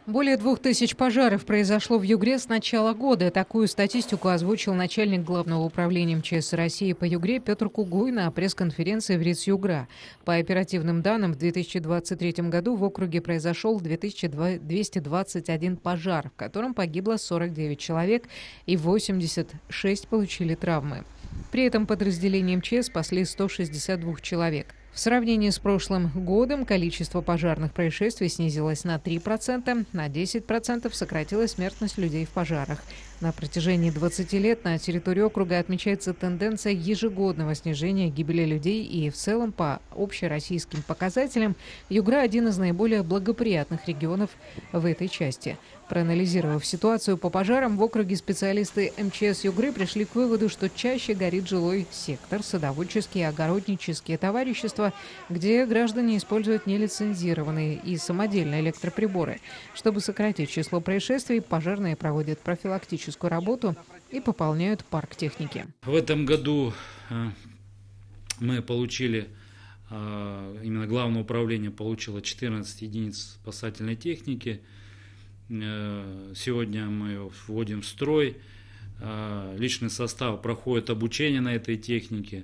Более 2000 пожаров произошло в Югре с начала года. Такую статистику озвучил начальник Главного управления МЧС России по Югре Петр Кугуй на пресс-конференции в РИЦ Югра. По оперативным данным, в 2023 году в округе произошел 2221 пожар, в котором погибло 49 человек и 86 получили травмы. При этом подразделения МЧС спасли 162 человек. В сравнении с прошлым годом количество пожарных происшествий снизилось на 3%, на 10% сократилась смертность людей в пожарах. На протяжении 20 лет на территории округа отмечается тенденция ежегодного снижения гибели людей, и в целом по общероссийским показателям Югра – один из наиболее благоприятных регионов в этой части. Проанализировав ситуацию по пожарам, в округе специалисты МЧС Югры пришли к выводу, что чаще горит жилой сектор, садоводческие и огороднические товарищества, где граждане используют нелицензированные и самодельные электроприборы. Чтобы сократить число происшествий, пожарные проводят профилактическую работу и пополняют парк техники. В этом году мы получили, именно Главное управление получило 14 единиц спасательной техники. Сегодня мы ее вводим в строй. Личный состав проходит обучение на этой технике.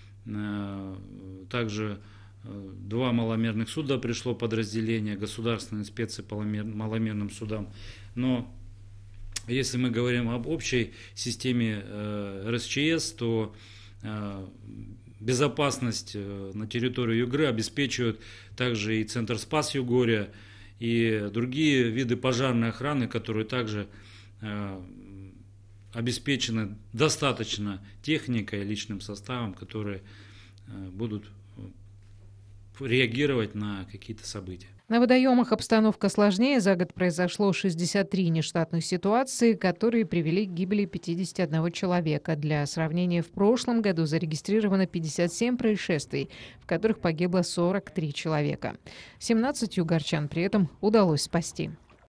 Также 2 маломерных суда пришло подразделение Государственной инспекции по маломерным судам. Но если мы говорим об общей системе РСЧС, то безопасность на территории Югры обеспечивают также и Центр Спас Югория, и другие виды пожарной охраны, которые также обеспечены достаточно техникой, личным составом, которые будут реагировать на какие-то события. На водоемах обстановка сложнее. За год произошло 63 нештатных ситуации, которые привели к гибели 51 человека. Для сравнения, в прошлом году зарегистрировано 57 происшествий, в которых погибло 43 человека. 17 югорчан при этом удалось спасти.